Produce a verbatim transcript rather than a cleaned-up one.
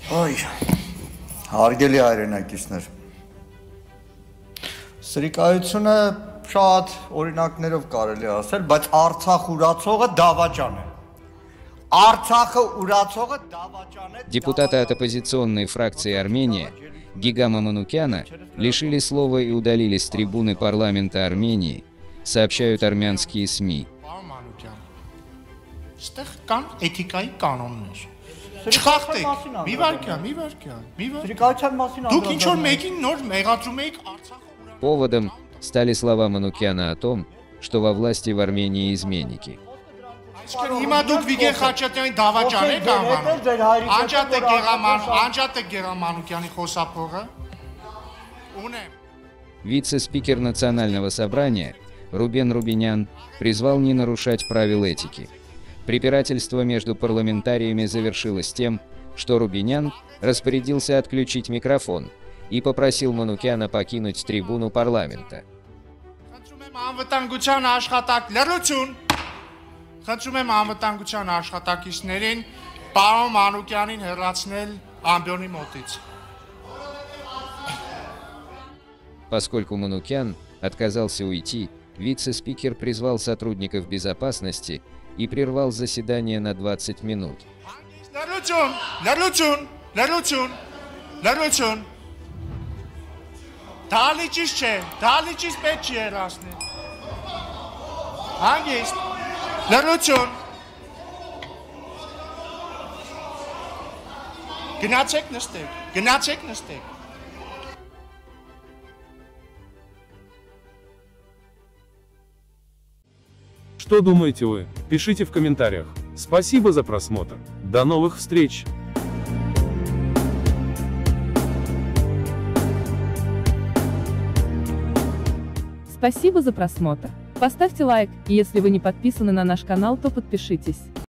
Այ, հարգելի հայրենակիցներ, սրիկայությունը շատ օրինակներով կարելի ասել, բայց Արցախ ուրացողը դավաճան է։ Արցախը ուրացողը դավաճան է։ Депутата от оппозиционной фракции Армения Гигама Манукяна лишили слова и удалили с трибуны парламента Армении, сообщают армянские СМИ. Չխախտեք, մի վարքյան, մի վարքյան, մի վարքյան։ Դուք ինչ որ մեկին նոր մեղադրում եք Արցախը։ Поводом стали слова Манукяна о том, что во власти в Армении изменники. Հիմա դուք Վիգեն Խաչատյանին դավաճան եք անվանում։ Անջատ է Գեղաման, անջատ է Գեղամանուկյանի խոսափողը։ Ունեմ։ Вице-спикер Национального собрания Рубен Рубинян призвал не нарушать правил этики. Препирательство между парламентариями завершилось тем, что Рубинян распорядился отключить микрофон и попросил Манукяна покинуть трибуну парламента. Поскольку Манукян отказался уйти, вице-спикер призвал сотрудников безопасности и прервал заседание на двадцать минут. Что думаете вы? Пишите в комментариях. Спасибо за просмотр. До новых встреч! Спасибо за просмотр. Поставьте лайк, и если вы не подписаны на наш канал, то подпишитесь.